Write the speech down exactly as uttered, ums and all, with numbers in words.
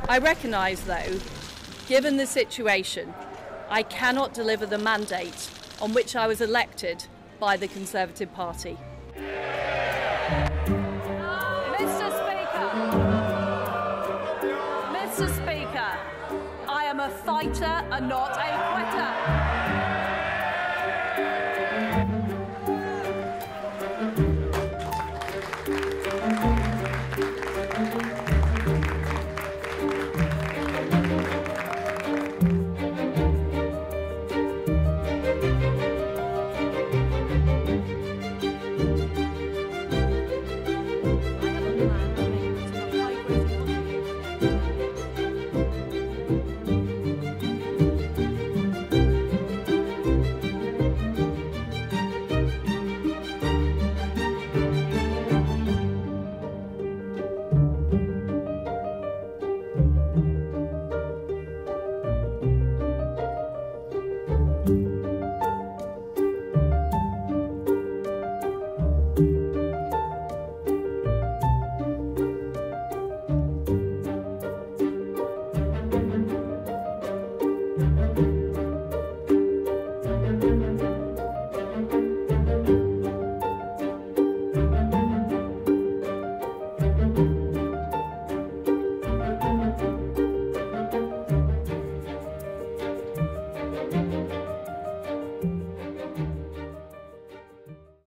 I recognise, though, given the situation, I cannot deliver the mandate on which I was elected by the Conservative Party. Mister Speaker, Mister Speaker, I am a fighter and not a